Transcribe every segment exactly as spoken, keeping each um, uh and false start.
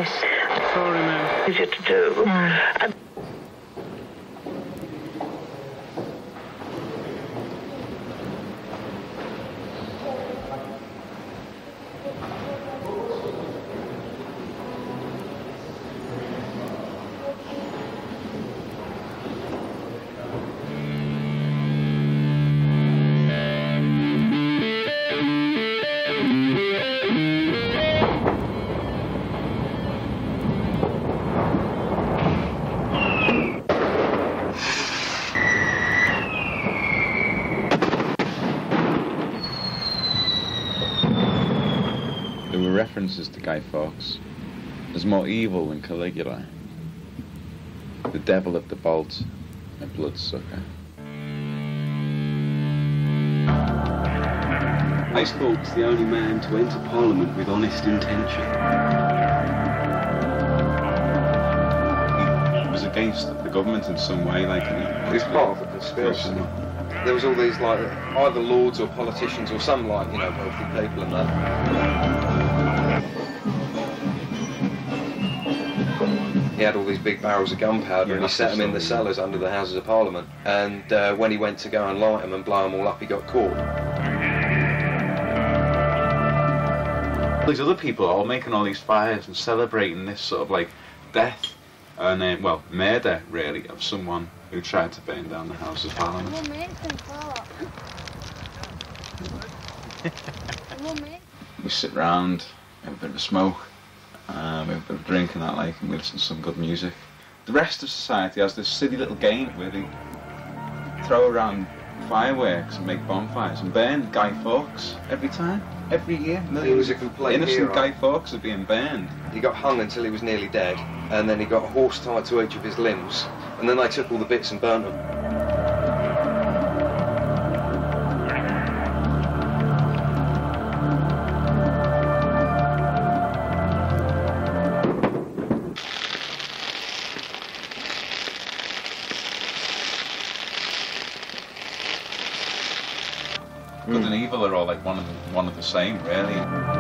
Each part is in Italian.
Yes. Sorry, man. Easier to do. Mm. And references to Guy Fawkes as more evil than Caligula, the devil at the bolt, a bloodsucker. Guy Fawkes, the only man to enter Parliament with honest intention. He was against the government in some way, like... He was part of a conspiracy. There was all these, like, either lords or politicians or some, like, you know, wealthy people and that. He had all these big barrels of gunpowder, yeah, and he set them in the cellars under the Houses of Parliament. And uh, when he went to go and light them and blow them all up, he got caught. These other people are all making all these fires and celebrating this sort of like death and uh, well, murder really of someone who tried to burn down the House of Parliament. We sit round, have a bit of a smoke, um, we have a bit of a drink and that, like, and we listen to some good music. The rest of society has this silly little game where they throw around fireworks and make bonfires and burn Guy Fawkes every time, every year. He was a complete innocent hero. Guy Fawkes are being burned. He got hung until he was nearly dead, and then he got a horse tied to each of his limbs, and then they took all the bits and burnt them. Good and evil are all like one of the, one of the same, really.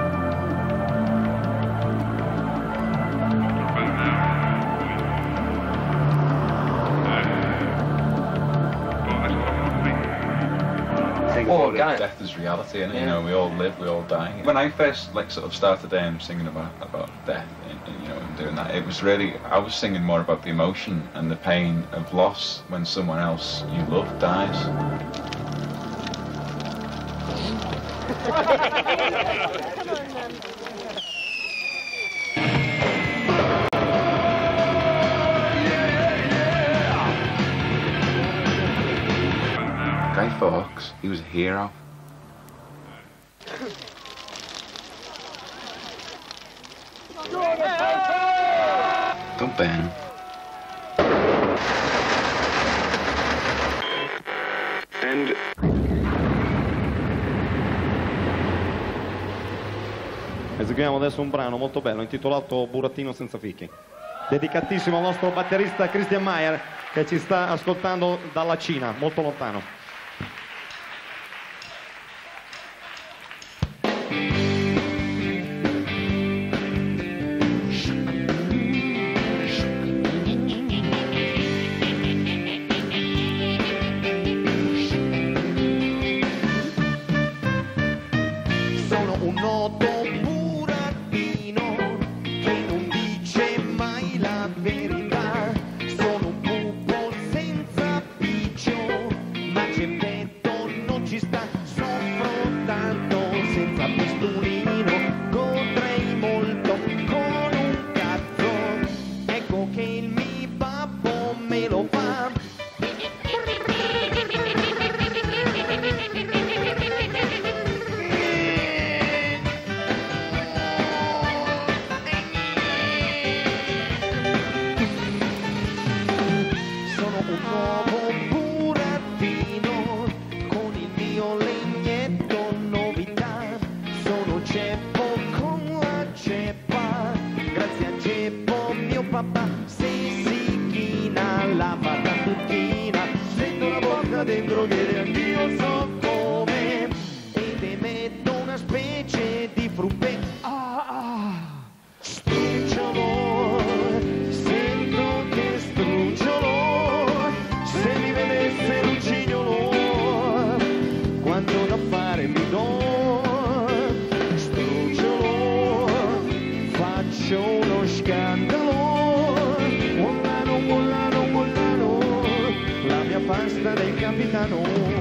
Oh, God. Death is reality, and yeah. you know, we all live, we all die. When I first like sort of started um, singing about about death, and, and, you know, and doing that, it was really I was singing more about the emotion and the pain of loss when someone else you love dies. Guy Fawkes, he was a hero. Don't ban him. And eseguiamo adesso un brano molto bello intitolato Burattino senza fichi, dedicatissimo al nostro batterista Christian Mayer che ci sta ascoltando dalla Cina, molto lontano. Sono un noto burattino che non dice mai la verità. Sono un pupo senza piccio, ma c'è petto, non ci sta. Soffro tanto senza pistolino, godrei molto con un cazzo. Ecco che il mio babbo me lo fa. Sono un nuovo burattino con il mio legnetto novità. Sono fare mi do, strucciolo, faccio uno scandalo, mollano, mollano, mollano, la mia pasta del capitano.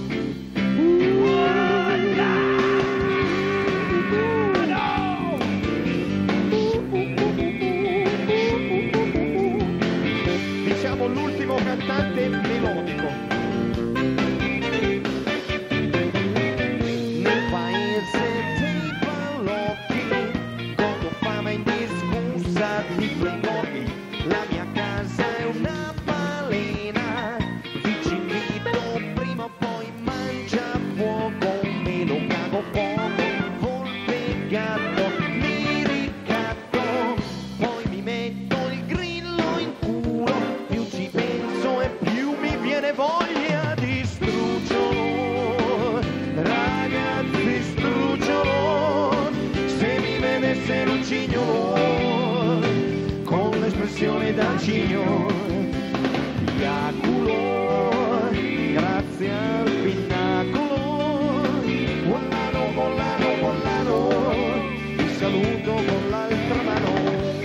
Diciamo l'ultimo cantante melodico. Nel paese dei balocchi, con fama indiscussa di quei giochi, la mia casa è una balena, vi ci invito prima o poi mangia fuoco, me lo cago fuoco, volpe gatto, mi ricatto, poi mi metto il grillo in culo, più ci penso e più mi viene voglia di strucciolo, ragazzi strucciolo, se mi vedesse Lucignolo, con l'espressione da cigno, iaculo, grazie al pinnacolo, mollano, mollano, mollano, ti saluto con l'altra mano.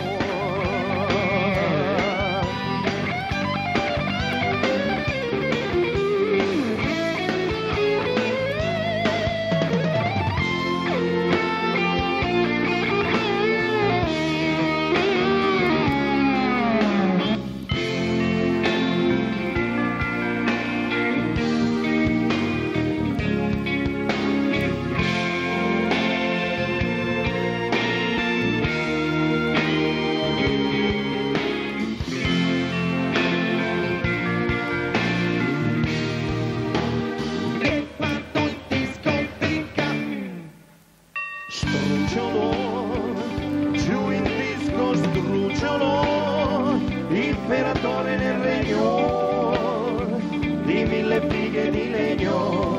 E vado in discoteca, strucciolo, giù in disco strucciolo, imperatore nel regno di mille fighe di legno,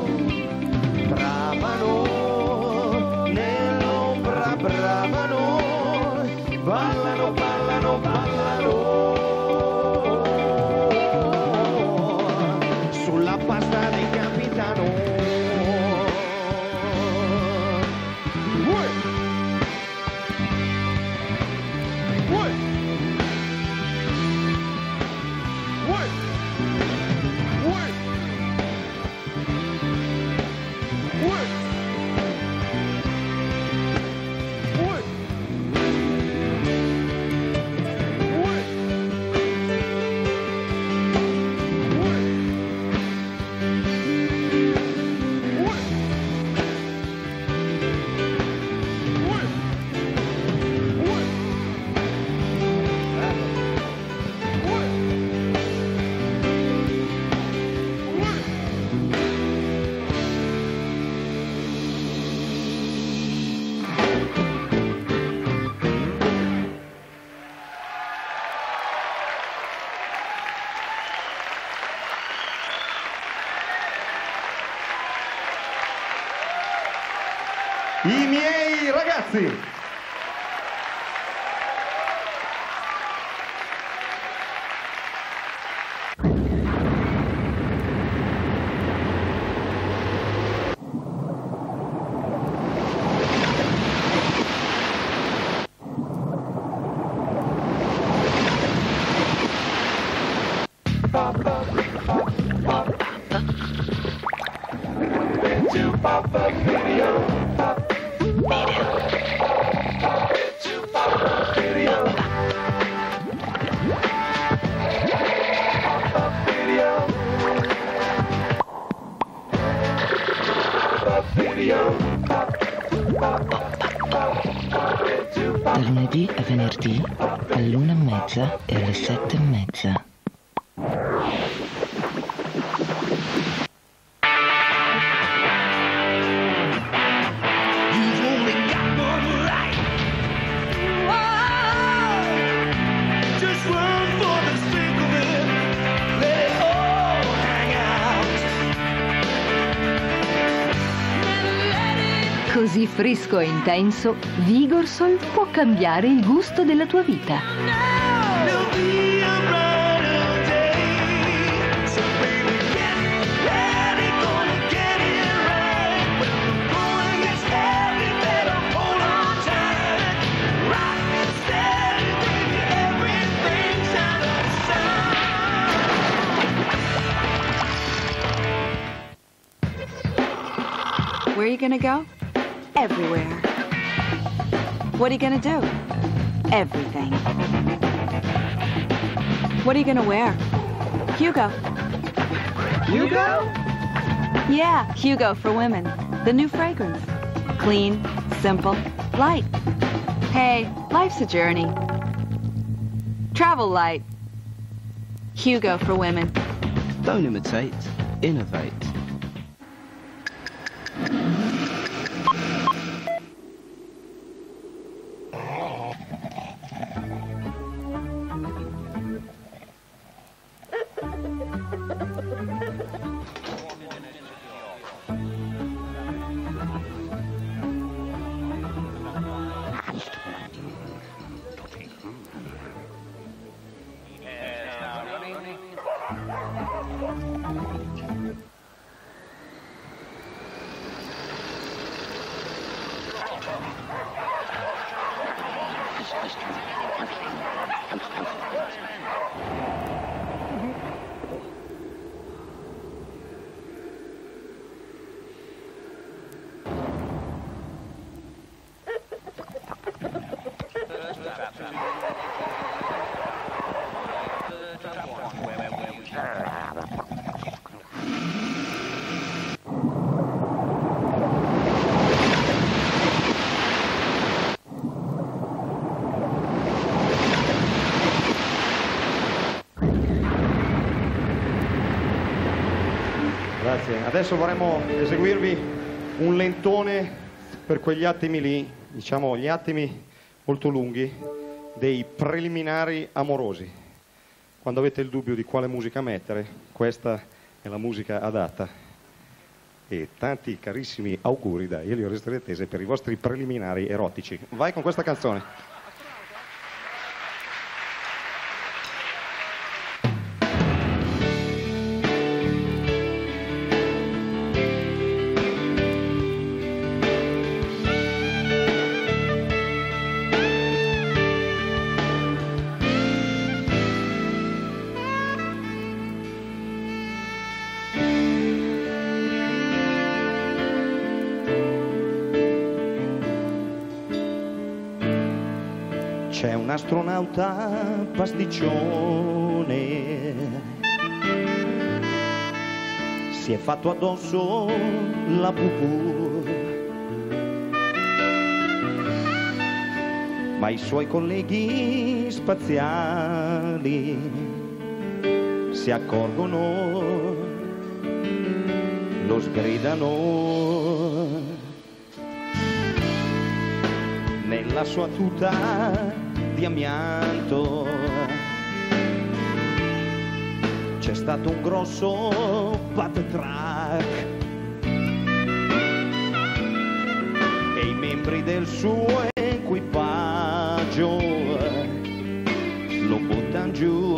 bravano nell'ombra, bravano, ballano, ballano, ballano, sulla pasta del capitano. Uè! Uè! Uè! Uè! Uè! Uè! I miei ragazzi. Da lunedì a venerdì all'una e mezza e alle sette e mezza. Così fresco e intenso, Vigorsol può cambiare il gusto della tua vita. are you gonna go? Everywhere. What are you gonna do? Everything. What are you gonna wear? Hugo. Hugo? Yeah, Hugo for women. The new fragrance. Clean, simple, light. Hey, life's a journey. Travel light. Hugo for women. Don't imitate, innovate. Grazie. Adesso vorremmo eseguirvi un lentone per quegli attimi lì, diciamo gli attimi molto lunghi dei preliminari amorosi. Quando avete il dubbio di quale musica mettere, questa è la musica adatta. E tanti carissimi auguri da Elio Ristrettese per i vostri preliminari erotici. Vai con questa canzone. C'è un astronauta pasticcione, si è fatto addosso la pupù, ma i suoi colleghi spaziali si accorgono, lo sgridano. Nella sua tuta di amianto c'è stato un grosso patatrack e i membri del suo equipaggio lo buttano giù,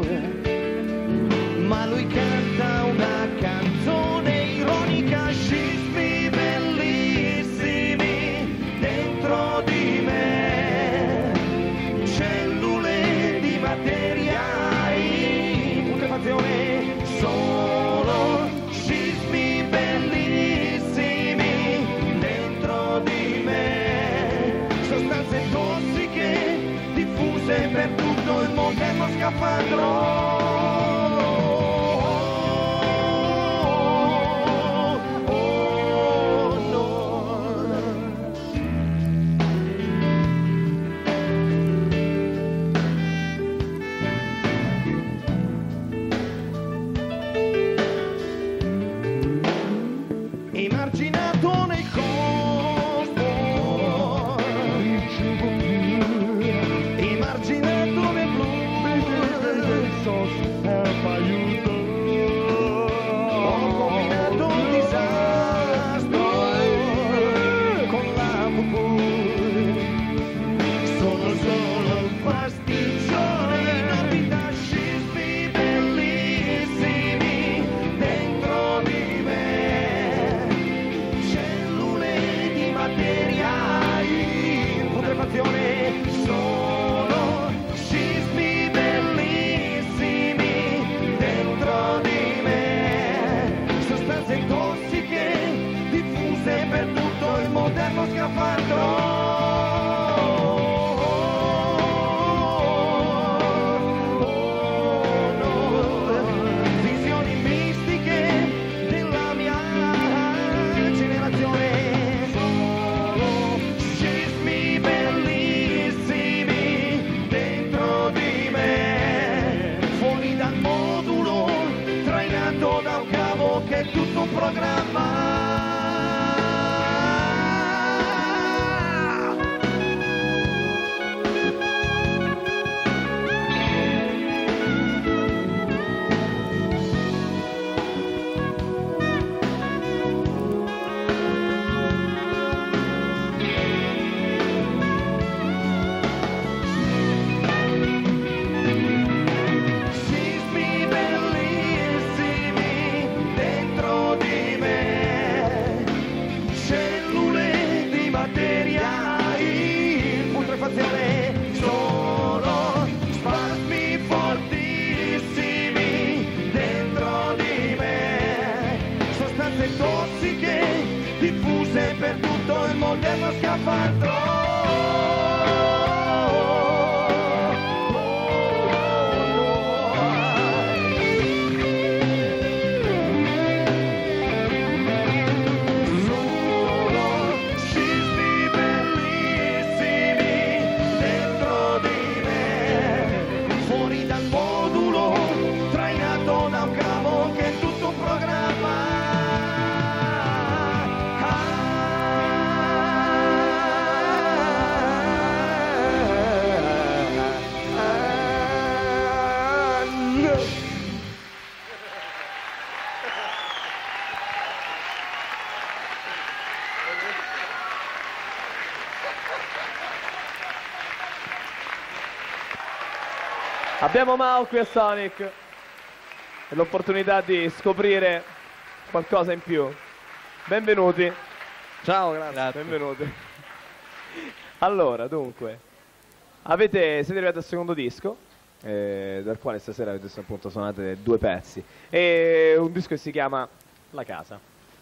ma lui canta una canzone ironica, scismi bellissimi dentro di me. Solo scismi bellissimi dentro di me, sostanze tossiche diffuse per tutto il moderno scafandro. Emarginato nel cosmo, emarginato nel blu, ho combinato un disastro con la pupù, sono solo un pasticcione in orbita, scismi bellissimi dentro di me. Sono scismi bellissimi dentro di me, sostanze tossiche diffuse per schiaffando. Abbiamo Mao qui a Sonic e l'opportunità di scoprire qualcosa in più. Benvenuti. Ciao, grazie. Benvenuti. Allora, dunque, avete, siete arrivati al secondo disco, eh, dal quale stasera avete appunto suonate due pezzi. E un disco che si chiama La Casa.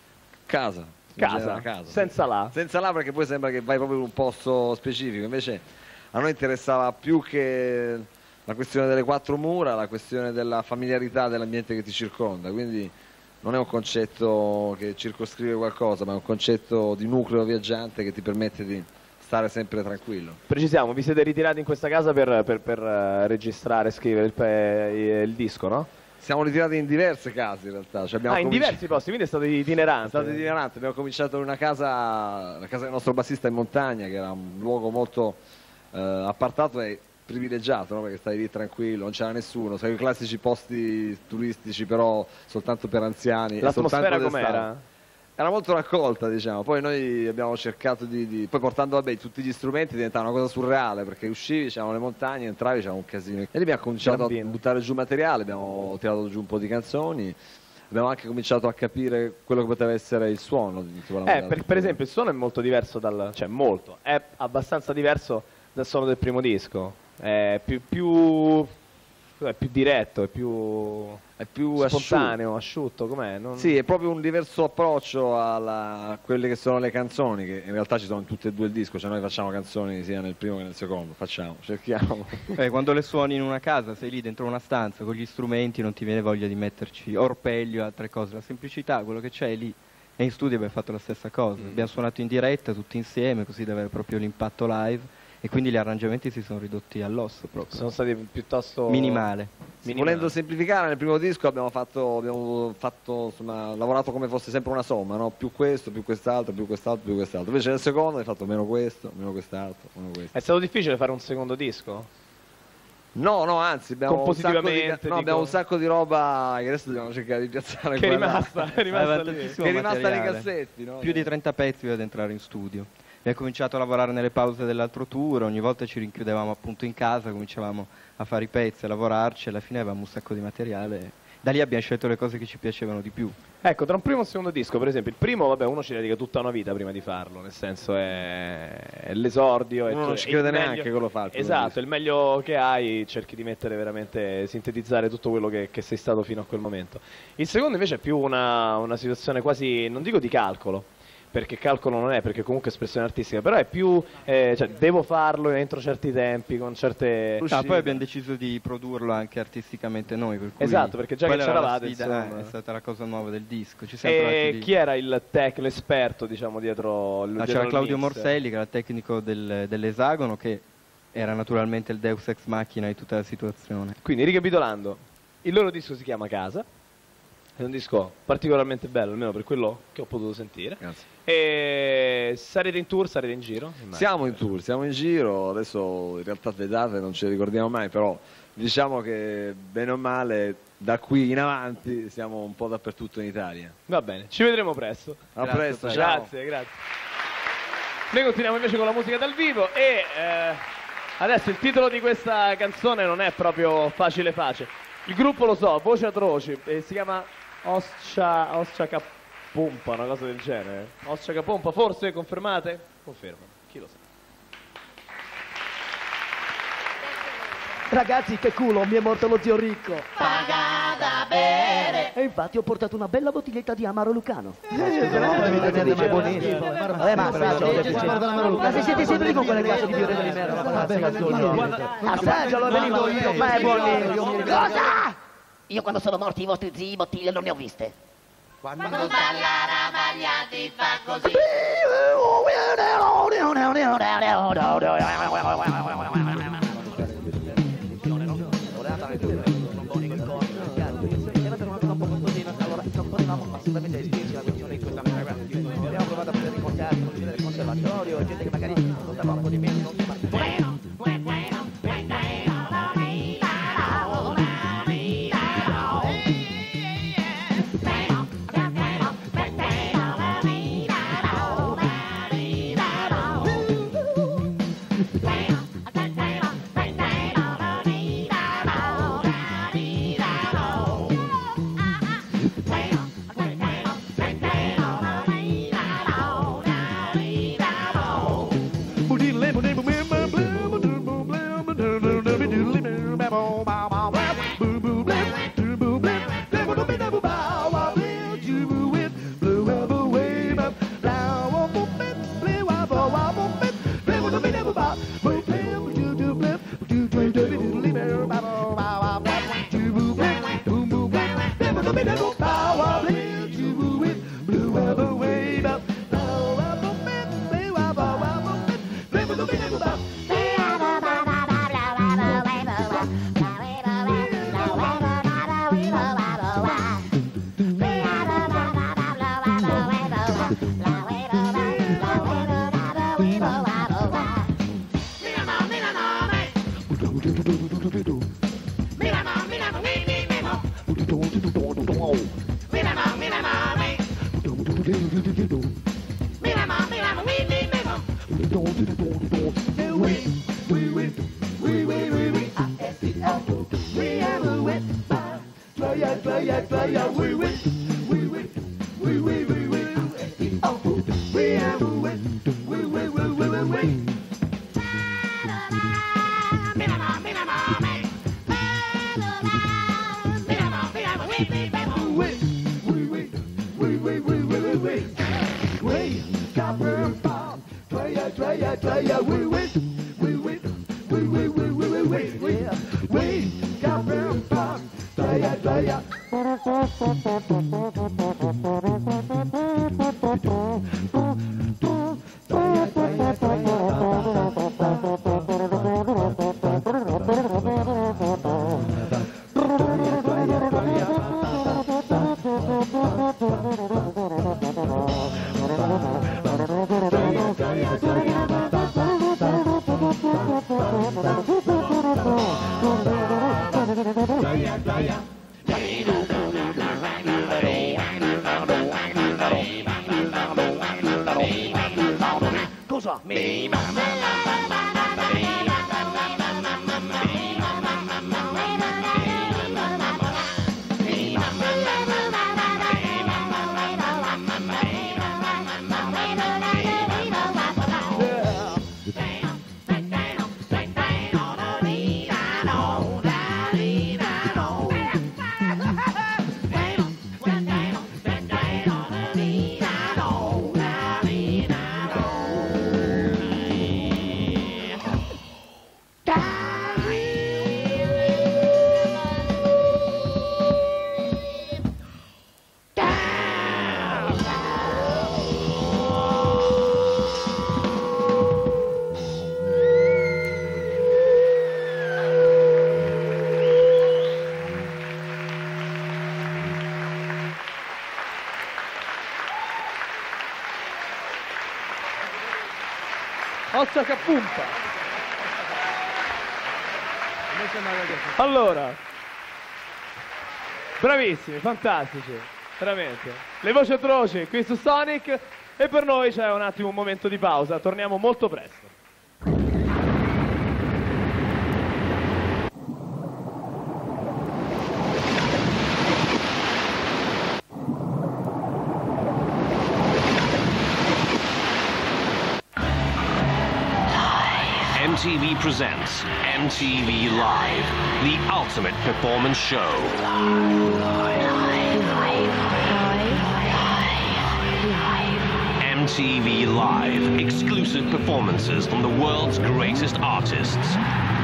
Casa. Casa, casa senza la. Senza la, perché poi sembra che vai proprio in un posto specifico. Invece a noi interessava più che la questione delle quattro mura, la questione della familiarità dell'ambiente che ti circonda, quindi non è un concetto che circoscrive qualcosa, ma è un concetto di nucleo viaggiante che ti permette di stare sempre tranquillo. Precisiamo, vi siete ritirati in questa casa per, per, per uh, registrare e scrivere il, pe- il disco, no? Siamo ritirati in diverse case in realtà. Cioè abbiamo ah, in cominci- diversi posti, quindi è stato itinerante. È stato itinerante, abbiamo cominciato in una casa, la casa del nostro bassista in montagna, che era un luogo molto eh, appartato e privilegiato, no? Perché stai lì tranquillo, non c'era nessuno, sai, i classici posti turistici però soltanto per anziani. L'atmosfera com'era? Era molto raccolta, diciamo. Poi noi abbiamo cercato di, di... poi portando vabbè tutti gli strumenti diventava una cosa surreale, perché uscivi, c'erano le montagne, entravi, c'era un casino. E lì abbiamo cominciato a buttare giù materiale, abbiamo tirato giù un po' di canzoni. Abbiamo anche cominciato a capire quello che poteva essere il suono di eh, per, per esempio il suono è molto diverso dal, cioè molto, è abbastanza diverso dal suono del primo disco. È più, più, è più diretto, è più, è più spontaneo, asciutto, asciutto com'è? Non... Sì, è proprio un diverso approccio alla, a quelle che sono le canzoni, che in realtà ci sono in tutte e due il disco, cioè noi facciamo canzoni sia nel primo che nel secondo, facciamo, cerchiamo. Eh, quando le suoni in una casa, sei lì dentro una stanza con gli strumenti, non ti viene voglia di metterci orpeglio, altre cose, la semplicità, quello che c'è è lì. E in studio abbiamo fatto la stessa cosa, mm. abbiamo suonato in diretta tutti insieme, così da avere proprio l'impatto live. E quindi gli arrangiamenti si sono ridotti all'osso proprio. Sono stati piuttosto... Minimale. Minimale. Volendo semplificare, nel primo disco abbiamo fatto, abbiamo fatto insomma, lavorato come fosse sempre una somma, no? Più questo, più quest'altro, più quest'altro, più quest'altro. Invece nel secondo hai fatto meno questo, meno quest'altro, meno questo. È stato difficile fare un secondo disco? No, no, anzi abbiamo un sacco di, no, dico... abbiamo un sacco di roba che adesso dobbiamo cercare di piazzare. Che è rimasta, è rimasta, lì. Che è rimasta nei cassetti, no? Più di trenta pezzi ad entrare in studio. Abbiamo cominciato a lavorare nelle pause dell'altro tour, ogni volta ci rinchiudevamo appunto in casa, cominciavamo a fare i pezzi, a lavorarci, alla fine avevamo un sacco di materiale. Da lì abbiamo scelto le cose che ci piacevano di più. Ecco, tra un primo e un secondo disco, per esempio, il primo, vabbè, uno ci dedica tutta una vita prima di farlo, nel senso è, è l'esordio. Uno è non ci crede neanche meglio... che lo fa. Esatto, disco. il meglio che hai, cerchi di mettere veramente, sintetizzare tutto quello che, che sei stato fino a quel momento. Il secondo invece è più una, una situazione quasi, non dico di calcolo, perché calcolo non è, perché comunque è espressione artistica, però è più, eh, cioè devo farlo entro certi tempi, con certe... Ah, poi abbiamo deciso di produrlo anche artisticamente noi, per cui Esatto, perché già che quella era la c'eravate, sfida, insomma. è stata la cosa nuova del disco. Ci siamo trovati E lì. chi era il tech, l'esperto, diciamo, dietro il Ah, dietro c'era il Claudio mix? Morselli, che era il tecnico del- dell'Esagono, che era naturalmente il Deus Ex Machina di tutta la situazione. Quindi, ricapitolando, il loro disco si chiama Casa, è un disco particolarmente bello, almeno per quello che ho potuto sentire. Grazie. E sarete in tour, sarete in giro? Immagino. Siamo in tour, siamo in giro, adesso in realtà le date non ce le ricordiamo mai, però diciamo che bene o male da qui in avanti siamo un po' dappertutto in Italia. Va bene, ci vedremo presto. A presto, ciao. Grazie, grazie. Noi continuiamo invece con la musica dal vivo e eh, adesso il titolo di questa canzone non è proprio facile facile. Il gruppo lo so, Voci Atroci, e si chiama Oscia, Oscia Capompa, una cosa del genere. Oscia Capompa, forse confermate? Confermo, chi lo sa. Ragazzi, che culo, mi è morto lo zio ricco. Paga da bere. E infatti ho portato una bella bottiglietta di Amaro Lucano. Eh, è buonissimo. Eh, ma ma se siete sempre lì con quelle cazzo di birre di merda, assaggialo, è venuto io, ma è buonissimo. Cosa? Io quando sono morti i vostri zii bottiglie non ne ho viste. Quando dalla ravaglia ti fa così. Assolutamente spinge la questione di questa maniera. Abbiamo provato a prendere i concerti, non del conservatorio, gente che magari contava un po' di meno, non si fa. Cosa? Ossa che punta. Allora, bravissimi, fantastici, veramente. Le voci atroci qui su Sonic e per noi c'è un attimo un momento di pausa, torniamo molto presto. M T V presents M T V Live, the ultimate performance show. M T V Live, exclusive performances from the world's greatest artists.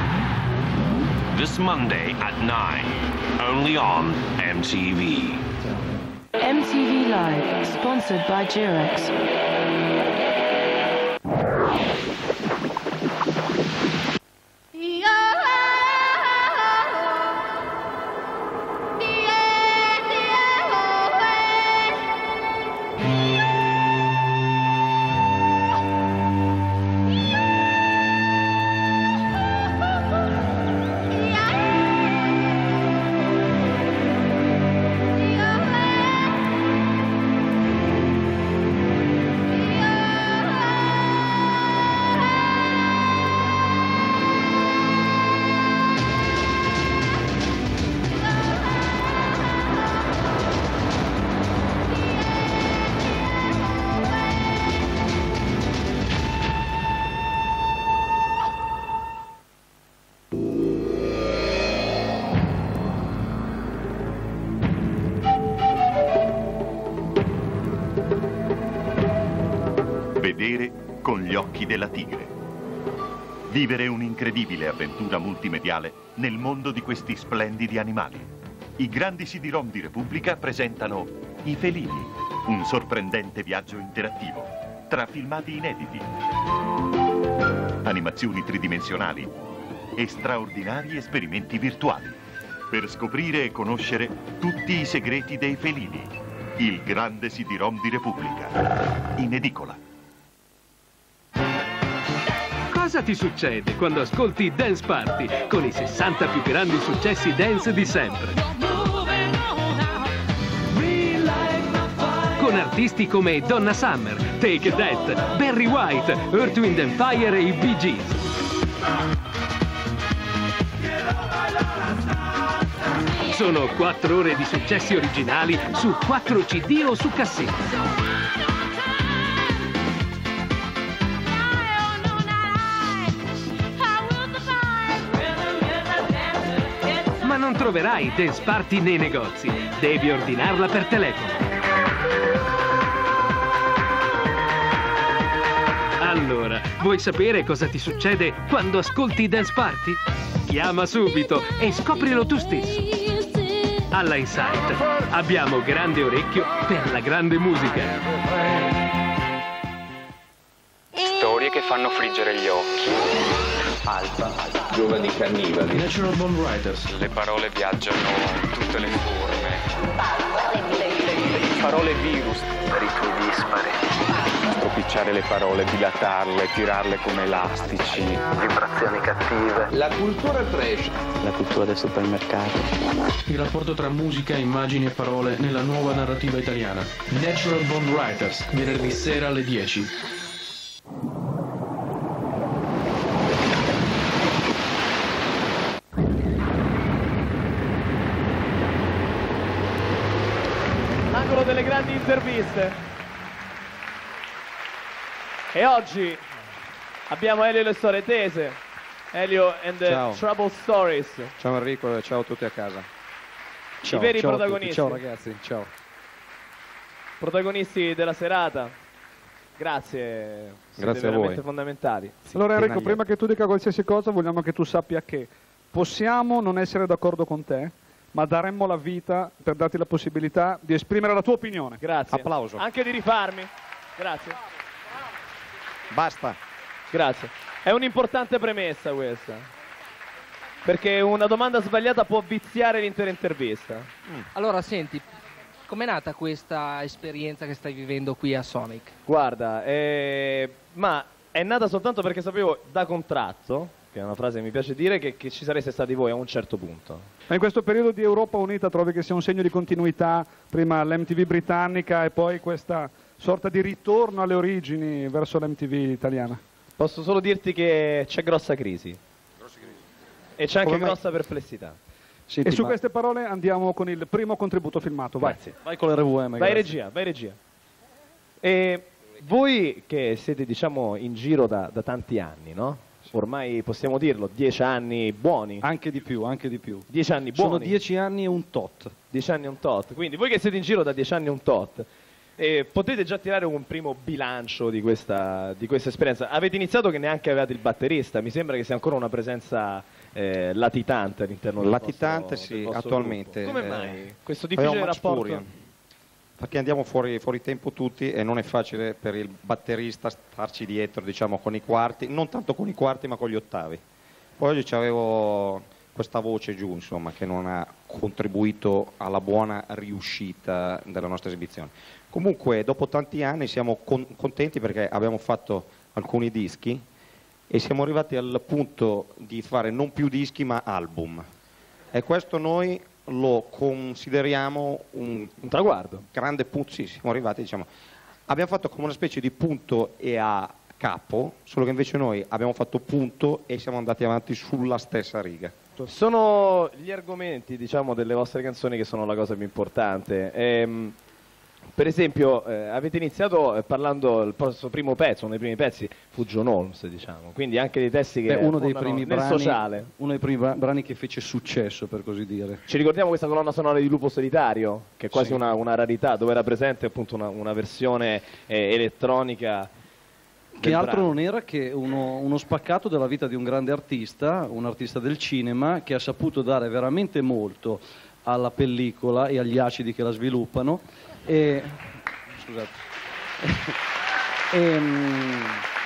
This Monday at nine, only on M T V. M T V Live, sponsored by Durex. Vedere con gli occhi della tigre. Vivere un'incredibile avventura multimediale nel mondo di questi splendidi animali. I grandi C D-ROM di Repubblica presentano I Felini, un sorprendente viaggio interattivo tra filmati inediti, animazioni tridimensionali e straordinari esperimenti virtuali per scoprire e conoscere tutti i segreti dei felini. Il grande C D-ROM di Repubblica, in edicola. Cosa ti succede quando ascolti Dance Party con i sessanta più grandi successi dance di sempre? Con artisti come Donna Summer, Take That, Barry White, Earth, Wind and Fire e i Bee Gees. Sono quattro ore di successi originali su quattro C D o su cassetta. Ma non troverai Dance Party nei negozi. Devi ordinarla per telefono. Allora, vuoi sapere cosa ti succede quando ascolti Dance Party? Chiama subito e scoprilo tu stesso. Alla Insight abbiamo grande orecchio per la grande musica. Storie che fanno friggere gli occhi. Alfa, giovani cannibali. Natural Born Writers. Le parole viaggiano in tutte le forme. Parole virus. Ritmi dispari. Stropicciare le parole, dilatarle, tirarle come elastici. Vibrazioni cattive. La cultura trash. La cultura del supermercato. Il rapporto tra musica, immagini e parole nella nuova narrativa italiana. Natural Born Writers, venerdì sera alle dieci. L'angolo delle grandi interviste. E oggi abbiamo Elio e le storie tese. Elio and the Ciao. Trouble Stories. Ciao Enrico e ciao a tutti a casa. I veri ciao a protagonisti. tutti. Ciao ragazzi, ciao. Protagonisti della serata. Grazie. Siete Grazie a veramente voi. fondamentali. Allora Enrico, prima che tu dica qualsiasi cosa, vogliamo che tu sappia che possiamo non essere d'accordo con te, ma daremmo la vita per darti la possibilità di esprimere la tua opinione. Grazie. Applauso. Anche di rifarmi. Grazie. Basta. Grazie. È un'importante premessa questa. Perché una domanda sbagliata può viziare l'intera intervista. Allora, senti, com'è nata questa esperienza che stai vivendo qui a Sonic? Guarda, eh, ma è nata soltanto perché sapevo da contratto, che è una frase che mi piace dire, che, che ci sareste stati voi a un certo punto. Ma in questo periodo di Europa Unita trovi che sia un segno di continuità, prima l'M T V britannica e poi questa sorta di ritorno alle origini verso l'M T V italiana? Posso solo dirti che c'è grossa crisi. E c'è anche Come mai? grossa perplessità. e su queste parole andiamo con il primo contributo filmato. Vai, Grazie. vai con l'R V M. Vai regia, vai regia. E voi che siete diciamo in giro da, da tanti anni, no? Ormai possiamo dirlo, dieci anni buoni. Anche di più, anche di più. Dieci anni buoni. Sono dieci anni e un tot. Dieci anni e un tot. Quindi voi che siete in giro da dieci anni e un tot, eh, potete già tirare un primo bilancio di questa, di questa esperienza. Avete iniziato che neanche avevate il batterista, mi sembra che sia ancora una presenza eh, latitante all'interno del Latitante vostro, sì, del vostro attualmente. gruppo. Come eh, mai? Questo abbiamo difficile Max rapporto? Furia, perché andiamo fuori, fuori tempo tutti e non è facile per il batterista starci dietro, diciamo, con i quarti, non tanto con i quarti ma con gli ottavi. Poi oggi c'avevo questa voce giù, insomma, che non ha contribuito alla buona riuscita della nostra esibizione. Comunque, dopo tanti anni siamo con- contenti perché abbiamo fatto alcuni dischi e siamo arrivati al punto di fare non più dischi ma album. E questo noi lo consideriamo un, un traguardo. Grande punto, sì, siamo arrivati, diciamo. Abbiamo fatto come una specie di punto e a capo, solo che invece noi abbiamo fatto punto e siamo andati avanti sulla stessa riga. Sono gli argomenti, diciamo, delle vostre canzoni che sono la cosa più importante. Ehm, per esempio, eh, avete iniziato eh, parlando, il vostro primo pezzo, uno dei primi pezzi fu John Holmes, diciamo, quindi anche dei testi che Beh, uno dei fondano primi nel brani, sociale. uno dei primi bra- brani che fece successo, per così dire. Ci ricordiamo questa colonna sonora di Lupo Solitario, che è quasi Sì. una, una rarità, dove era presente appunto una, una versione eh, elettronica. Che del altro brano. non era che uno, uno spaccato della vita di un grande artista, un artista del cinema, che ha saputo dare veramente molto alla pellicola e agli acidi che la sviluppano. E... Scusate. e, mm,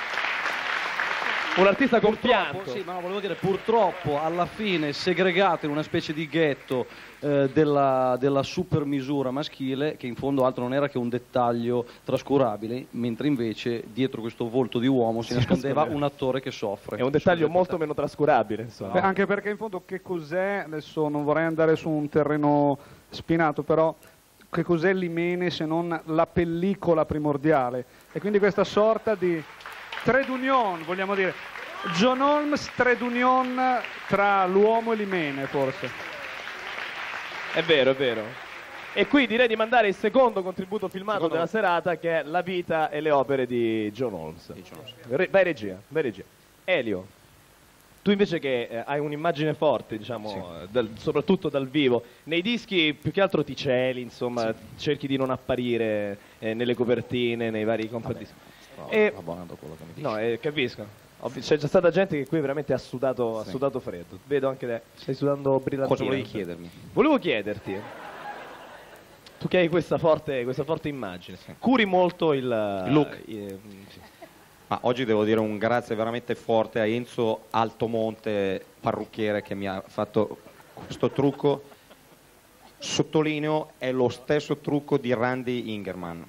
Un artista compianto. Sì, ma no, volevo dire, purtroppo alla fine segregato in una specie di ghetto eh, della, della supermisura maschile, che in fondo altro non era che un dettaglio trascurabile, mentre invece dietro questo volto di uomo si nascondeva un attore che soffre. È un dettaglio molto meno trascurabile, insomma. Beh, anche perché in fondo che cos'è, adesso non vorrei andare su un terreno spinato, però che cos'è l'Imene se non la pellicola primordiale? E quindi questa sorta di trade union, vogliamo dire, John Holmes trade union tra l'uomo e l'Imene, forse. È vero, è vero. E qui direi di mandare il secondo contributo filmato della serata, che è La vita e le opere di John Holmes. Re- vai regia, vai regia. Elio, tu invece che eh, hai un'immagine forte, diciamo, dal- soprattutto dal vivo, nei dischi più che altro ti celi, insomma, cerchi di non apparire eh, nelle copertine, nei vari compadischi. E... abbonando quello che mi dici. No, eh, capisco. Ho- C'è già stata gente che qui veramente ha sudato, ha Sì. sudato freddo. Vedo anche te. Stai sudando brillantino. Cosa volevi chiedermi? Volevo chiederti, tu che hai questa forte, questa forte immagine, curi molto il look. eh, sì. Ma oggi devo dire un grazie veramente forte a Enzo Altomonte, parrucchiere, che mi ha fatto questo trucco. Sottolineo, è lo stesso trucco di Randy Ingerman.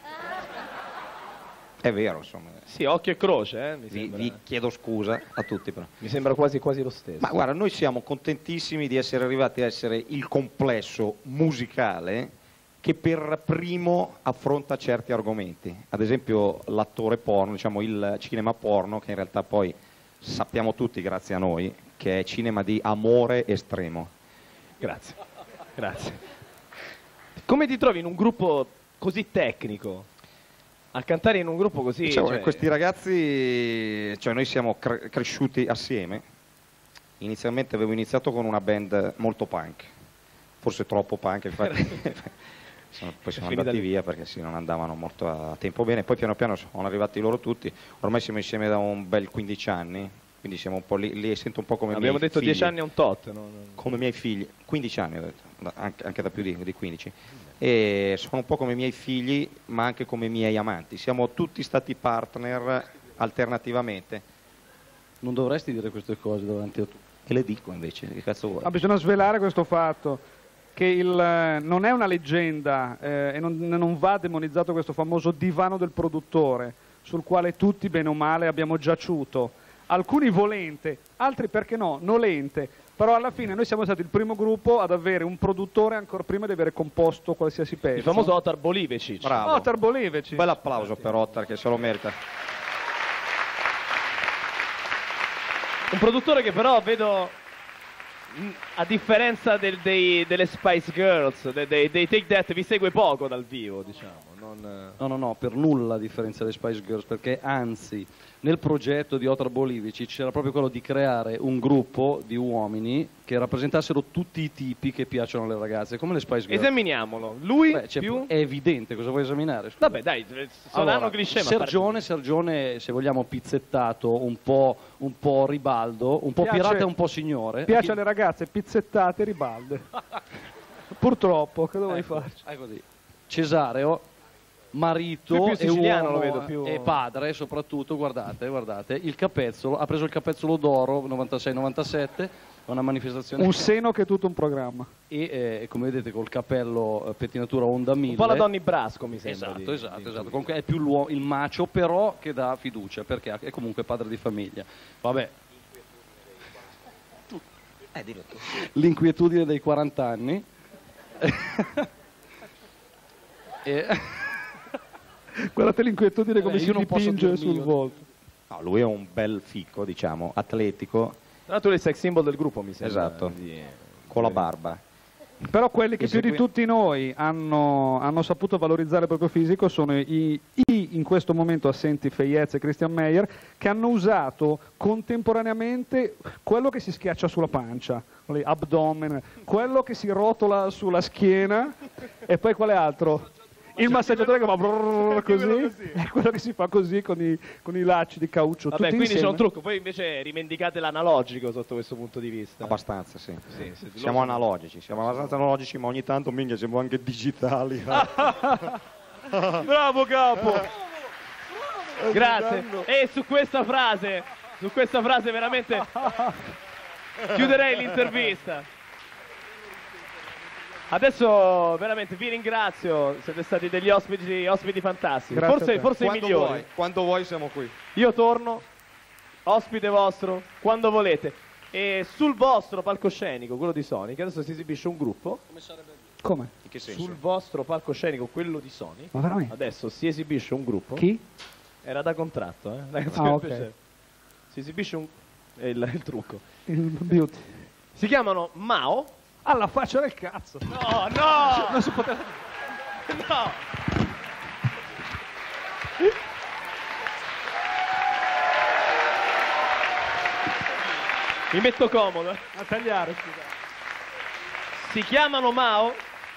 È vero, insomma. Sì, occhio e croce, eh, mi Vi, sembra. vi chiedo scusa a tutti, però. Mi sembra quasi quasi lo stesso. Ma guarda, noi siamo contentissimi di essere arrivati a essere il complesso musicale che per primo affronta certi argomenti. Ad esempio l'attore porno, diciamo il cinema porno, che in realtà poi sappiamo tutti, grazie a noi, che è cinema di amore estremo. Grazie, grazie. Come ti trovi in un gruppo così tecnico? A cantare in un gruppo così... Diciamo cioè- che questi ragazzi, cioè noi siamo cre- cresciuti assieme. Inizialmente avevo iniziato con una band molto punk, forse troppo punk, infatti sono- poi siamo È finita andati lì. via perché sì, non andavano molto a tempo bene. Poi piano piano sono arrivati loro tutti, ormai siamo insieme da un bel quindici anni, quindi siamo un po' lì, lì sento un po' come Abbiamo miei detto figli. dieci anni e un tot, no? Come miei figli, quindici anni ho detto, da- anche, anche da più di, di quindici. E sono un po' come i miei figli, ma anche come i miei amanti. Siamo tutti stati partner alternativamente. Non dovresti dire queste cose davanti a tutti. E le dico invece, che cazzo vuoi? Ma bisogna svelare questo fatto, che il, eh, non è una leggenda eh, e non, non va demonizzato questo famoso divano del produttore. sul quale tutti, bene o male, abbiamo giaciuto. Alcuni volente, altri perché no, nolente. Però alla fine noi siamo stati il primo gruppo ad avere un produttore ancora prima di avere composto qualsiasi pezzo. Il famoso Otar Bolivecic. Bravo. Otar Bolivecic. Un bel applauso per Otar che se lo merita. Un produttore che però vedo, mh, a differenza del- dei- delle Spice Girls, de- dei, dei Take That, vi segue poco dal vivo, diciamo. Non, No, no, no, per nulla a differenza delle Spice Girls, perché anzi nel progetto di Otar Bolivicic c'era proprio quello di creare un gruppo di uomini che rappresentassero tutti i tipi che piacciono alle ragazze, come le Spice Girls. Esaminiamolo. Lui Beh, c'è- più... È evidente, cosa vuoi esaminare? Scusa. Vabbè, dai, saranno Allora, cliché, ma Sergione, Sergione, se vogliamo, pizzettato, un po', un po' ribaldo, un po' Piace- pirata e un po' signore. Piace alle ragazze pizzettate e ribalde. Purtroppo, che dovevi Ecco, farci? è così. Cesareo, marito Più- più e siciliano uomo lo vedo, più- e padre soprattutto, guardate, guardate, il capezzolo, ha preso il capezzolo d'oro novantasei novantasette, una manifestazione Un seno che è tutto un programma. e eh, come vedete col cappello eh, pettinatura Onda mille. un po' la Donny Brasco, mi sembra. Esatto, di- esatto, di- esatto. Comunque è più l'uomo, il macio però che dà fiducia, perché è comunque padre di famiglia. Vabbè. Eh, dillo tu. L'inquietudine dei quaranta anni. e... Guardate l'inquietudine come Eh, si io non posso dipinge dir sul mio. volto. No, lui è un bel fico, diciamo, atletico. Tra l'altro il sex symbol del gruppo, mi sembra. Esatto. di- Con la barba. Però quelli che più di Esegui- tutti noi hanno, hanno saputo valorizzare il proprio fisico sono i, i in questo momento assenti Feyez e Christian Meyer, che hanno usato contemporaneamente quello che si schiaccia sulla pancia, abdomene, quello che si rotola sulla schiena e poi quale altro? Il massaggiatore che va brrrr così, è quello che si fa così con i, con i lacci di cauccio. Vabbè, tutti quindi c'è insieme. un trucco. Voi invece rimendicate l'analogico sotto questo punto di vista. Abbastanza, sì. Sì, sì, Siamo lo- analogici, siamo abbastanza analogici, ma ogni tanto, minchia, siamo anche digitali. Bravo capo! Grazie. E su questa frase, su questa frase veramente chiuderei l'intervista. Adesso veramente vi ringrazio, siete stati degli ospiti, ospiti fantastici, Grazie a forse, te. forse i Quando migliori. vuoi, quando vuoi siamo qui. Io torno, ospite vostro, quando volete. E sul vostro palcoscenico, quello di Sony, che adesso si esibisce un gruppo. Come? In che senso? Sul vostro palcoscenico, quello di Sony, Ma veramente? adesso si esibisce un gruppo. Chi? Era da contratto, eh? Ragazzi, Ah, per ok. piacere. Si esibisce un... è il, il trucco. Il beauty. Si chiamano Mao. Alla faccia del cazzo. No, no! Non si poteva... No! Mi metto comodo. eh. A tagliare, scusa. Si chiamano Mao.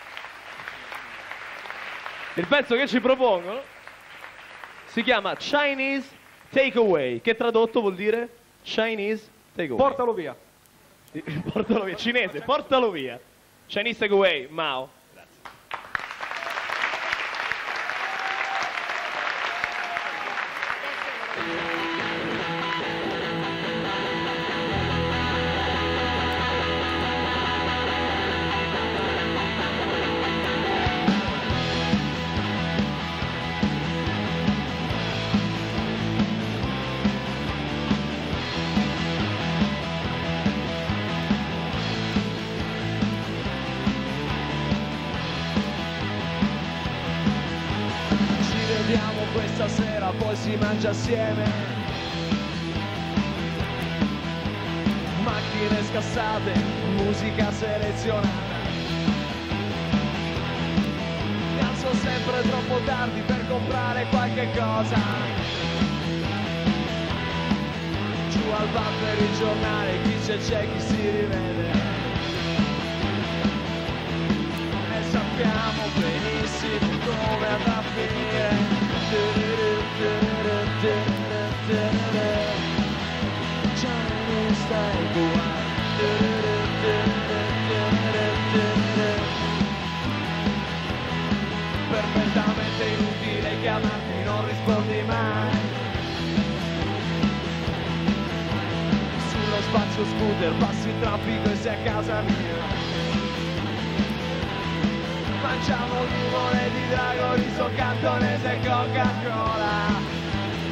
Il pezzo che ci propongono si chiama Chinese Takeaway, che tradotto vuol dire Chinese Takeaway. Portalo via. Portalo via, cinese, portalo via. Chinese Takeaway, Mao. Ci vediamo questa sera, poi si mangia assieme. Macchine scassate, musica selezionata. Mi alzo sempre troppo tardi per comprare qualche cosa. Giù al bar per il giornale, chi c'è c'è, chi si rivede. E sappiamo benissimo come andrà a finire. Chinese Takeaway. Perfettamente inutile chiamarti, non rispondi mai. Sullo spazio scooter passi il traffico e sei a casa mia. Mangiamo limone di drago, riso cantonese e Coca-Cola.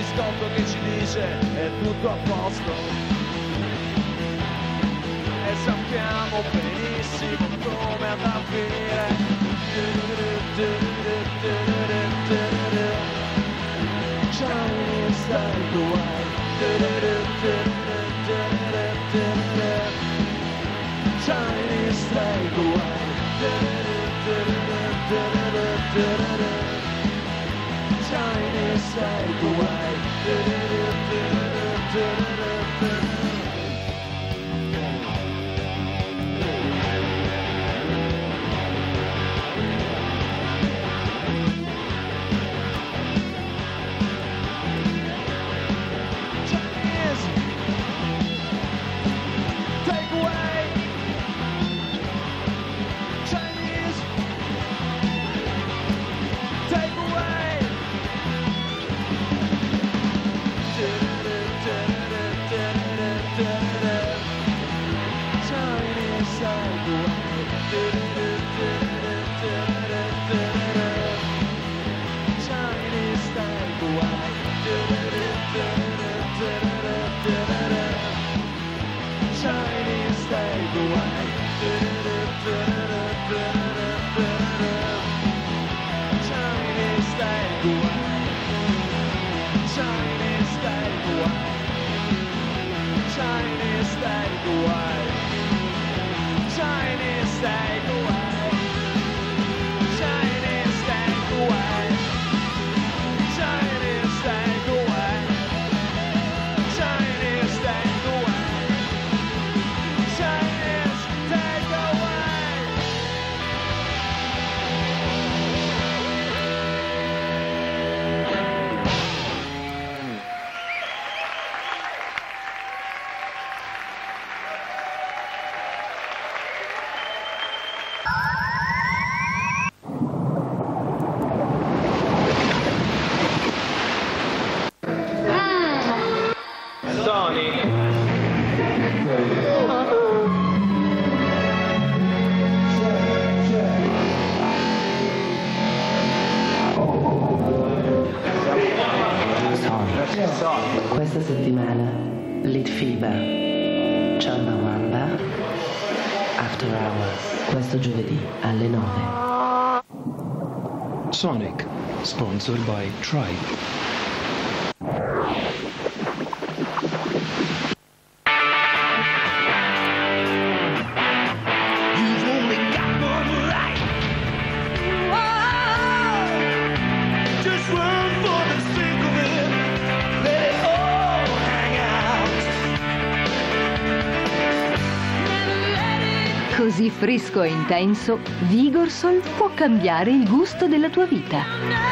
scotto che ci dice è tutto a posto. E sappiamo benissimo come andrà a finire. Chinese takeaway. Chinese takeaway. Chinese takeaway. Questa settimana Lit Fever, Chamba Wamba, After Hours, questo giovedì alle nove. Sonic, sponsored by Tribe. Così fresco e intenso, Vigorsol può cambiare il gusto della tua vita.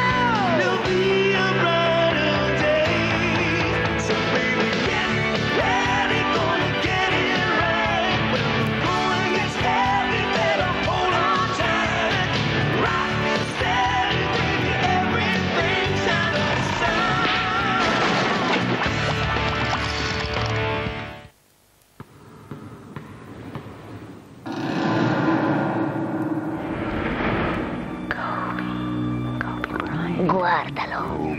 Guardalo.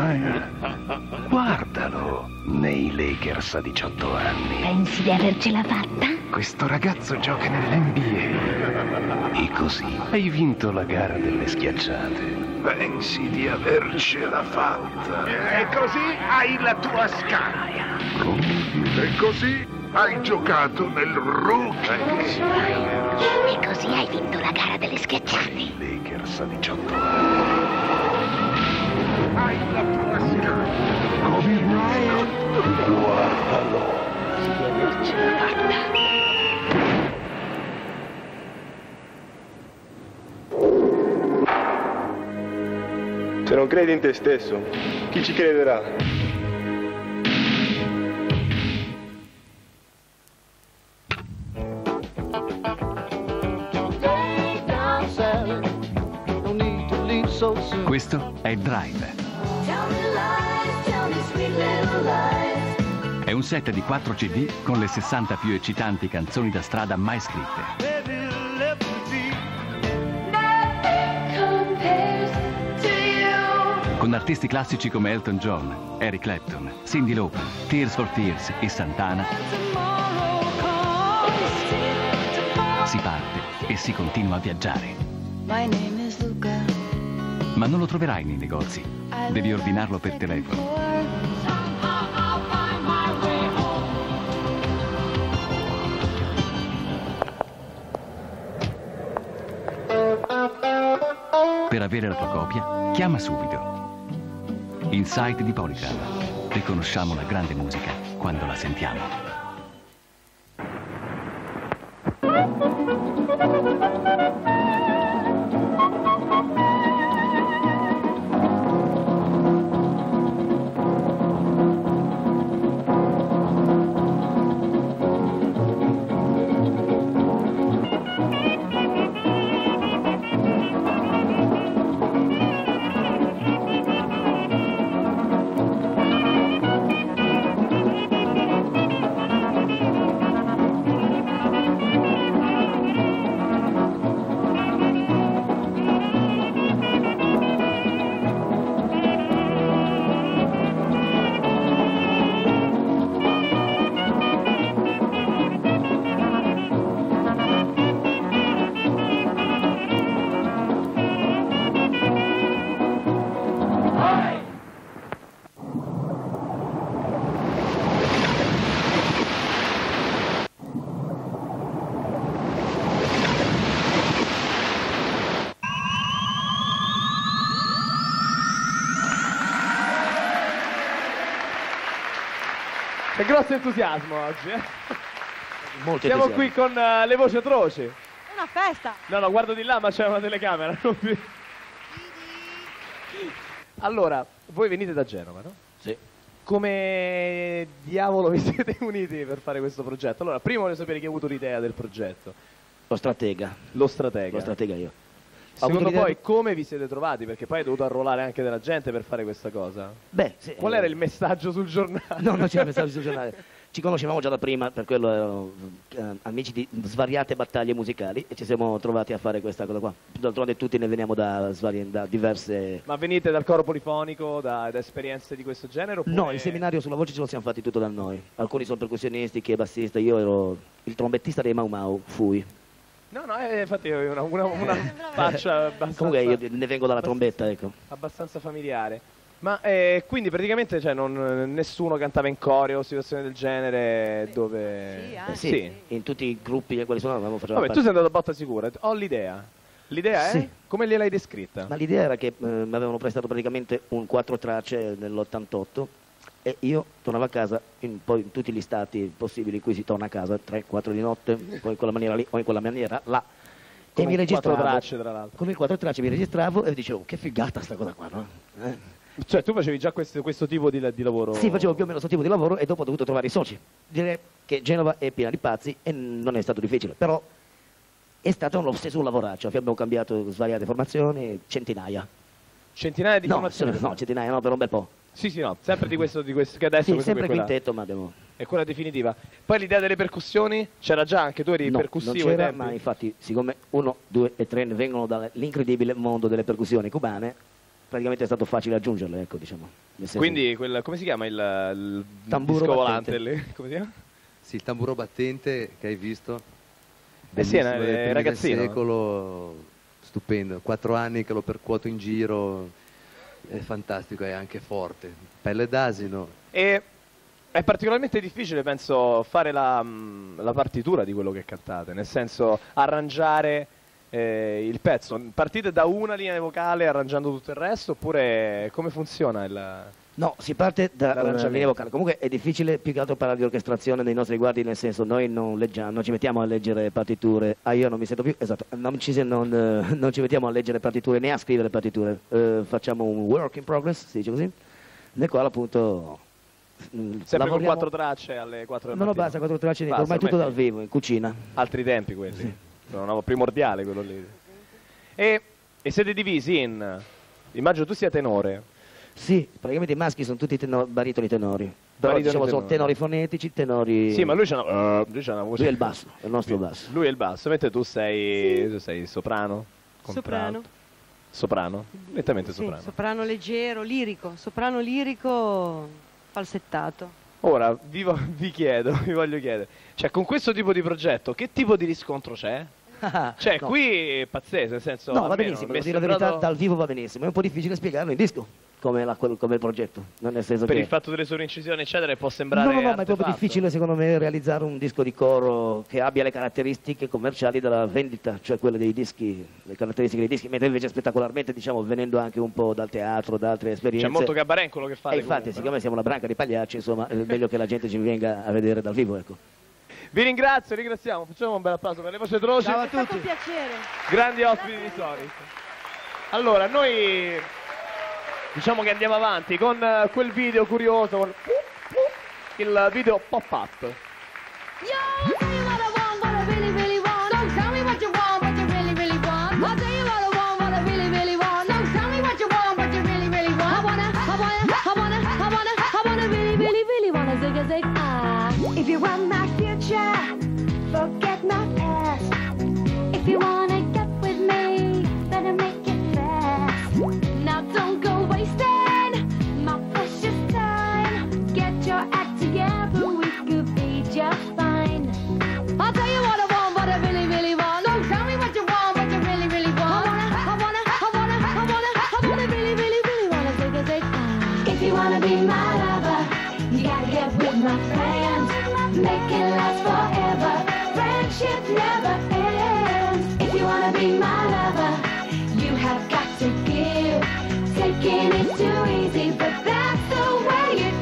Guardalo. Nei Lakers a diciotto anni. Pensi di avercela fatta? Questo ragazzo gioca nell'N B A. E così hai vinto la gara delle schiacciate. Pensi di avercela fatta. E così hai la tua scala. E così hai giocato nel Rookie. E così hai vinto la gara delle schiacciate. Lakers a diciotto anni. Hai la tua scala. Kobe Bryant. Guardalo. Di avercela fatta. Se non credi in te stesso, chi ci crederà? Questo è Drive. È un set di quattro C D con le sessanta più eccitanti canzoni da strada mai scritte. con artisti classici come Elton John, Eric Clapton, Cyndi Lauper, Tears for Fears e Santana, si parte e si continua a viaggiare. Ma non lo troverai nei negozi, devi ordinarlo per telefono. Per avere la tua copia, chiama subito. Insight di Polygram. Riconosciamo la grande musica quando la sentiamo. C'è grosso entusiasmo oggi, eh? Molto Siamo entusiasmo. qui con uh, le voci atroci. Una festa! No, no, guardo di là, ma c'è una telecamera. Non vi... Allora, voi venite da Genova, no? Sì. Come diavolo vi siete uniti per fare questo progetto? Allora, prima voglio sapere chi ha avuto l'idea del progetto. Lo stratega. Lo stratega. Lo stratega io. Secondo avuto poi l'idea- come vi siete trovati? Perché poi hai dovuto arruolare anche della gente per fare questa cosa. Beh, sì, Qual eh, era il messaggio sul giornale? No, non c'era messaggio sul giornale. Ci conoscevamo già da prima, per quello erano eh, amici di svariate battaglie musicali e ci siamo trovati a fare questa cosa qua. D'altronde tutti ne veniamo da, svari- da diverse... Ma venite dal coro polifonico, da, da esperienze di questo genere? Oppure... No, il seminario sulla voce ce lo siamo fatti tutto da noi. Alcuni sono percussionisti, chi è bassista, io ero il trombettista dei Mau Mau, fui. No, no, eh, infatti ho una, una, una faccia abbastanza, Comunque io ne vengo dalla trombetta, ecco. abbastanza familiare. Ma eh, quindi praticamente cioè, non, nessuno cantava in coreo o situazioni del genere dove... Eh sì, in tutti i gruppi quali sono avevamo facciamo Vabbè, tu sei andato a botta sicura, ho l'idea. L'idea è? Sì. Come gliel'hai descritta? Ma l'idea era che eh, mi avevano prestato praticamente un quattro tracce nell'ottantotto e io tornavo a casa in, poi in tutti gli stati possibili in cui si torna a casa, tre quattro di notte, poi in quella maniera lì o in quella maniera là. Con e mi un registravo. quattro tracce, tra l'altro. Con il quattro tracce mi registravo e dicevo che figata sta cosa qua, no? Eh. Cioè tu facevi già questo, questo tipo di, di lavoro? Sì, facevo più o meno questo tipo di lavoro e dopo ho dovuto trovare i soci. Direi che Genova è piena di pazzi e non è stato difficile, però è stato lo stesso un lavoraccio. Abbiamo cambiato svariate formazioni, centinaia. Centinaia di no, formazioni? No, centinaia no, per un bel po'. Sì, sì, no, sempre di questo, di questo che adesso Sì, questo sempre qui è quella- quintetto, ma abbiamo... è quella definitiva. Poi l'idea delle percussioni c'era già, anche tu eri No, percussivo non ai c'era, tempi? ma infatti, siccome uno, due e tre vengono dall'incredibile mondo delle percussioni cubane, praticamente è stato facile aggiungerle, ecco, diciamo. Nel senso- Quindi, quel, come si chiama il, il Tamburo disco battente. volante? lì? Come si chiama? Sì, il tamburo battente che hai visto. Eh sì, Bellissimo, è- dei è primi del ragazzino. secolo, stupendo. Quattro anni che lo percuoto in giro, è fantastico, è anche forte. Pelle d'asino. E è particolarmente difficile, penso, fare la, mh, la partitura di quello che cantate, nel senso arrangiare eh, il pezzo. Partite da una linea vocale arrangiando tutto il resto, oppure come funziona il... No, si parte da una L'arrangiamento. linea vocale. Comunque è difficile più che altro parlare di orchestrazione nei nostri riguardi, nel senso noi non leggiamo, non ci mettiamo a leggere partiture. Ah, io non mi sento più, esatto, non ci, non, eh, non ci mettiamo a leggere partiture né a scrivere partiture. Eh, facciamo un work in progress, si dice così, nel quale appunto mh, Sempre con lavoriamo- quattro tracce alle quattro del No, no, mattino? basta, quattro tracce, Basta, ormai tutto ormai- dal vivo, in cucina. Altri tempi quelli. Sono primordiale quello lì. E, e siete divisi in... Immagino tu sia tenore. Sì, praticamente i maschi sono tutti tenor- baritoni tenori. Però Baritoni diciamo sono tenori. tenori fonetici, tenori... Sì, ma lui c'ha una, lui c'ha una voce... Lui è il basso, è il nostro basso. Lui è il basso, mentre tu sei, tu sei soprano? Soprano. contralto. Soprano? Nettamente Sì, soprano. soprano leggero, lirico, soprano lirico falsettato. Ora vi, vo- vi chiedo, vi voglio chiedere, cioè con questo tipo di progetto che tipo di riscontro c'è? Cioè No. qui è pazzesco, nel senso... No, va almeno benissimo, mi è devo dire la verità, sembrato- dal vivo va benissimo. È un po' difficile spiegarlo in disco, come, la- quel- come il progetto. Non nel senso Per che... il fatto delle sovrincisioni eccetera può sembrare No, no, no, ma è proprio artefatto. difficile secondo me realizzare un disco di coro che abbia le caratteristiche commerciali della vendita, cioè quelle dei dischi, le caratteristiche dei dischi, mentre invece spettacolarmente, diciamo, venendo anche un po' dal teatro, da altre esperienze. C'è molto cabaret in quello che fate E infatti, comunque, siccome siamo una branca di pagliacci, insomma, è meglio che la gente ci venga a vedere dal vivo, ecco. Vi ringrazio, ringraziamo, facciamo un bel applauso per le vostre atroci. Ciao a tutti. È stato un piacere. Grandi ospiti di Sonic. Allora, noi diciamo che andiamo avanti con eh, quel video curioso, con il video pop-up. If you want my future, forget my past. If you wanna get with me, better make it fast. Now don't go wasting my precious time. Get your act together, we could be just fine. I'll tell you what I want, what I really, really want. Don't tell me what you want, what you really, really want. I wanna, I wanna, I wanna, I wanna, I wanna really, really, really wanna take a take. If you wanna be my lover, you gotta get with my friends. Make it last forever. Friendship never ends. If you wanna be my lover, you have got to give. Taking is too easy, but that's the way it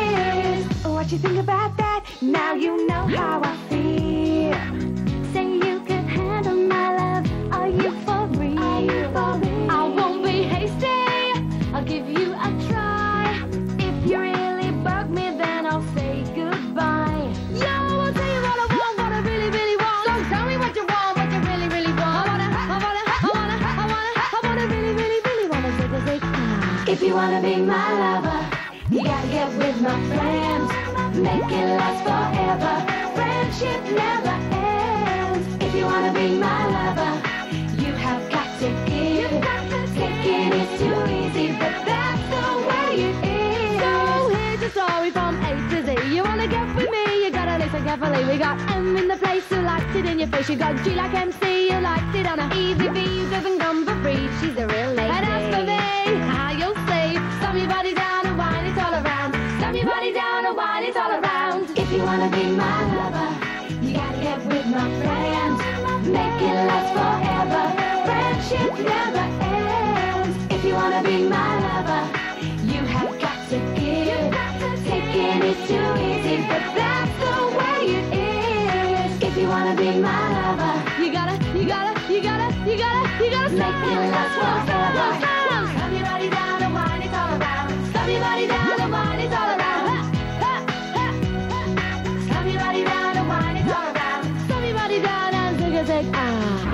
is. What you think about that? Now you know how I feel. Say you can handle my love. Are you for real? Are you for real? I won't be hasty. I'll give you a try. If you really bug me, then I'll say goodbye. Yo, I'll tell you what I want, what I really, really want. Don't tell me what you want, what you really, really want. I wanna, I wanna, I wanna, I wanna, I wanna really, really, really wanna take a take. If you wanna be my lover, you gotta get with my friends. Make it last forever. Friendship never ends. If you wanna be my lover, you have got to give. Taking is too easy, but that's the way it is. So here's your story from A to Z. You wanna get with me, you gotta listen carefully. We got M in the place who likes it in your face. You got G like M C, who likes it on a easy V, who doesn't come for free. She's a real lady. And as for me, how you'll see. Stomp your body down and whine it all around. Stomp your body down and whine it all around. If you wanna be my lover, you gotta get with my friends. Make it last forever. Friendship never ends. If you wanna be my lover, you have got to give. Taking is too easy, but that's the way it is. If you wanna be my lover, you gotta, you gotta, you gotta, you gotta, you gotta make it last forever. Stomp your body down and whine it all around. Stomp your body down and whine it all around. Ha, ha, ha. Stomp your body down and whine it all around. Stomp your body down and take a take. Ah.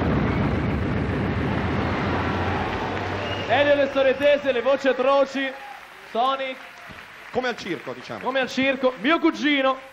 Elio le storie tese, le voci atroci, Sonic. Come al circo, diciamo. Come al circo, mio cugino.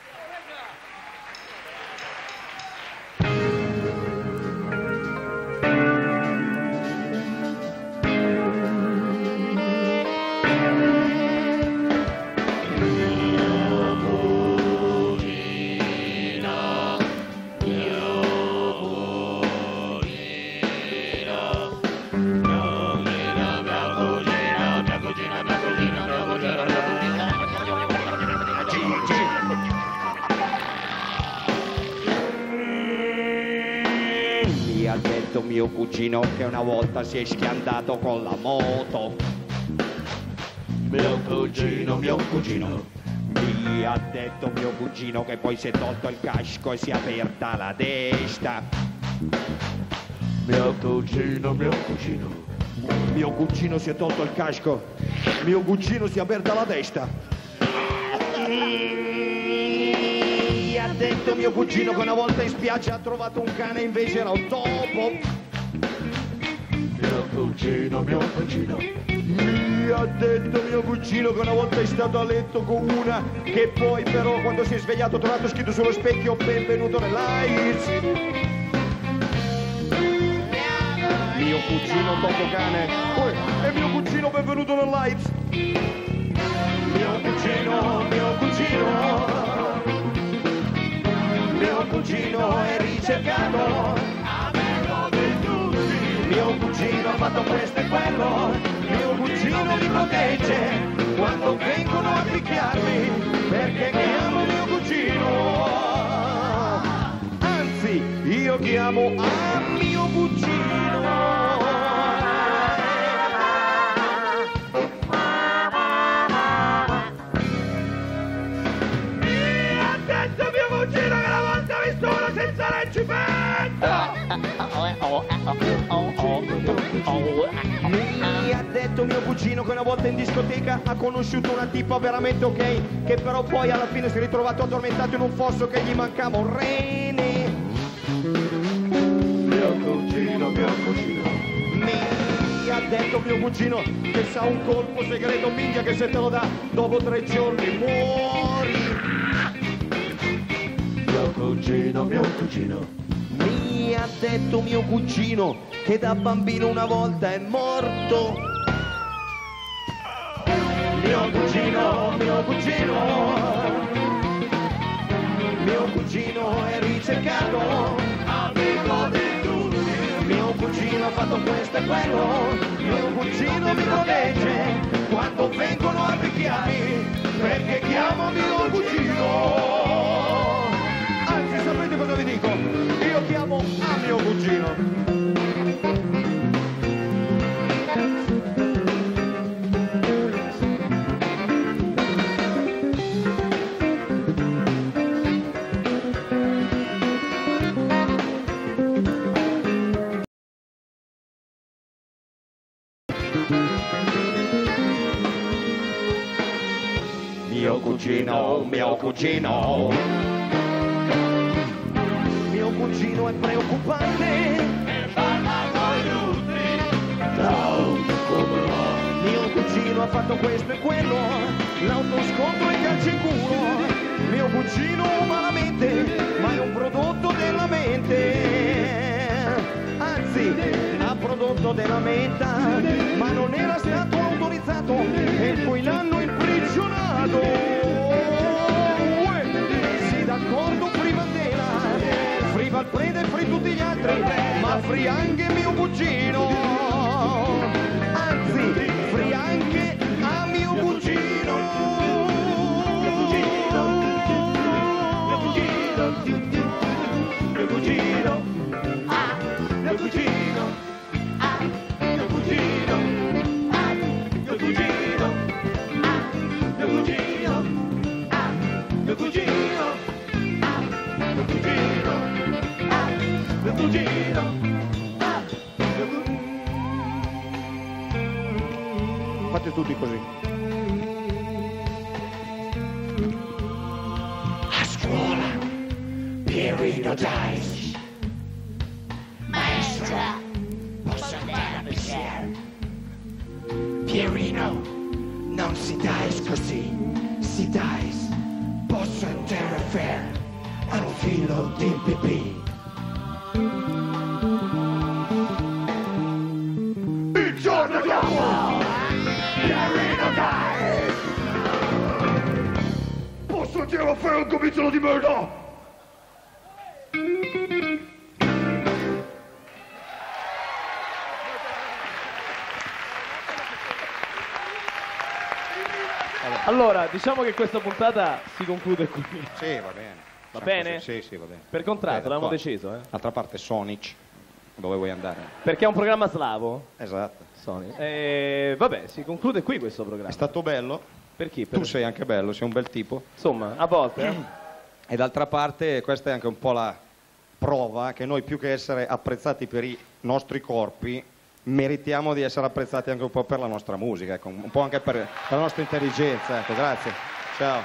Mi ha detto mio cugino che una volta si è schiantato con la moto. Mio cugino, mio cugino. Mi ha detto mio cugino che poi si è tolto il casco e si è aperta la testa. Mio cugino, mio cugino. Mio cugino si è tolto il casco. Mio cugino si è aperta la testa. Mi ha detto mio cugino che una volta in spiaggia ha trovato un cane e invece era un topo. Mio cugino, mio cugino. Mi ha detto mio cugino che una volta è stato a letto con una che poi però quando si è svegliato ha trovato scritto sullo specchio benvenuto nell'A I D S. Mio cugino Topocane. Poi, e mio cugino, benvenuto nel Lights. Mio cugino, mio cugino, mio cugino è ricercato, amico di tutti. Mio cugino ha fatto questo e quello, mio cugino mi protegge quando vengono a picchiarmi, perché chiamo mio cugino. Anzi, io chiamo a mio cugino. Senza reggimento! Mi ha detto mio cugino che una volta in discoteca ha conosciuto una tipa veramente ok, che però poi alla fine si è ritrovato addormentato in un fosso che gli mancava un rene. Mio cugino, mio cugino. Mi ha detto mio cugino che sa un colpo segreto, minchia, che se te lo dà dopo tre giorni muori. Mio cugino, mio cugino. Mi ha detto mio cugino che da bambino una volta è morto. Mio cugino, mio cugino, mio cugino è ricercato, amico di tutti. Mio cugino ha fatto questo e quello, mio cugino mi protegge quando vengono a picchiarmi, perché chiamo mio cugino. Sapete cosa vi dico? Io chiamo a mio cugino. Mio cugino, mio cugino. Mio cugino è preoccupante e parla coi tutti. Mio cugino ha fatto questo e quello, l'autoscontro e calcio in culo. Mio cugino malamente, ma è un prodotto della mente. Anzi, ha prodotto della menta, ma non era stato autorizzato e poi l'hanno imprigionato. Sì, d'accordo, prima della free Valpreda e free tutti gli altri, ma free anche mio cugino. Anzi, free anche a mio cugino. Mio cugino, mio cugino, mio cugino, ah, mio cugino, ah, mio cugino, ah, mio cugino, ah, mio cugino, ah, mio cugino, ah, mio cugino. Mio cugino, ah, mio cugino. Fate tutti così. A scuola, Pierino Dice. Maestra, posso andare a pisciare? Pierino, non si dice così, si dice, posso andare a fare un filo di pipì. Il giorno dopo, Pierino Dice. Posso andare a fare un gomitolo di merda? Allora, diciamo che questa puntata si conclude qui. Sì, va bene. Va bene? Sì, sì, va bene. Per contratto, Bene, l'abbiamo qua. deciso, eh? D'altra parte Sonic, dove vuoi andare? Perché è un programma slavo. Esatto. Sony. E vabbè, si conclude qui questo programma. È stato bello. Per chi? Per... Tu sei anche bello, sei un bel tipo. Insomma, a volte. Eh? E d'altra parte questa è anche un po' la prova che noi, più che essere apprezzati per i nostri corpi, meritiamo di essere apprezzati anche un po' per la nostra musica, ecco, un po' anche per, per la nostra intelligenza. Ecco, grazie. Ciao.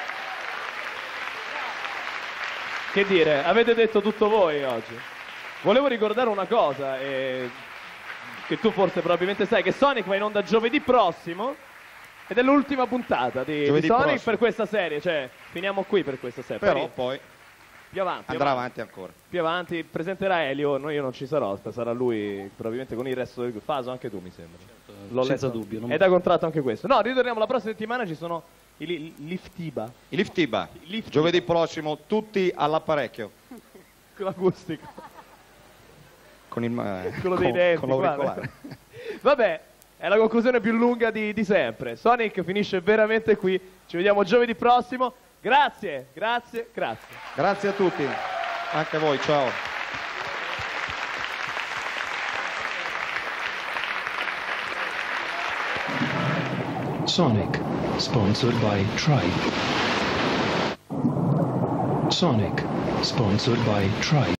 Che dire, avete detto tutto voi oggi. Volevo ricordare una cosa, eh, che tu forse probabilmente sai, che Sonic va in onda giovedì prossimo ed è l'ultima puntata di, di Sonic prossimo. per questa serie, cioè finiamo qui per questa serie. Però poi, poi più avanti. andrà avanti ancora. Più avanti presenterà Elio, no, io non ci sarò, sarà lui probabilmente con il resto del Faso, anche tu mi sembra. L'ho senza letto. dubbio, non- È da contratto anche questo. No, ritorniamo la prossima settimana, ci sono i li- Liftiba. I Liftiba, giovedì prossimo, tutti all'apparecchio. Con l'acustico. Con il eh, Quello dei con- denti, con l'auricolare. guarda. Vabbè, è la conclusione più lunga di, di sempre. Sonic finisce veramente qui. Ci vediamo giovedì prossimo. Grazie, grazie, grazie. Grazie a tutti, anche a voi, ciao. Sonic, sponsored by Tribe. Sonic, sponsored by Tribe.